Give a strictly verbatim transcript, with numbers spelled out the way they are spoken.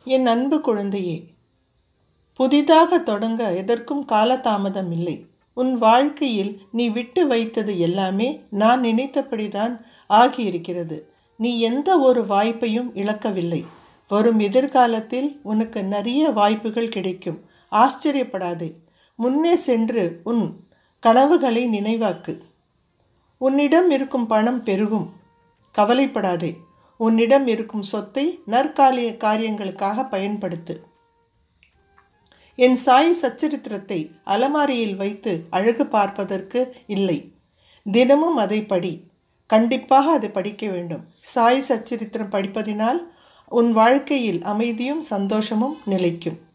என் அன்பு குழந்தையே, புதிதாக தொடங்க எதற்கும் காலதாமதம் இல்லை. உன் வாழ்க்கையில் நீ விட்டு வைத்தது எல்லாமே நான் நினைத்தபடிதான் ஆகியிருக்கிறது. நீ எந்த ஒரு வாய்ப்பையும் இழக்கவில்லை. வரும் எதிர்காலத்தில் உனக்கு நிறைய வாய்ப்புகள் கிடைக்கும். ஆச்சரியப்படாதே. முன்னே சென்று உன் கனவுகளை நினைவாக்கு. உன்னிடம் இருக்கும் பணம் பெருகும். கவலைப்படாதே. உன்னிடம் இருக்கும் சொத்தை நற்காலிய காரியங்களுக்காக பயன்படுத்து. என் சாய் சச்சரித்திரத்தை அலமாரியில் வைத்து அழகு பார்ப்பதற்கு இல்லை. தினமும் அதை படி. கண்டிப்பாக அதை படிக்க வேண்டும். சாய் சச்சரித்திரம் படிப்பதினால் உன் வாழ்க்கையில் அமைதியும் சந்தோஷமும் நிலைக்கும்.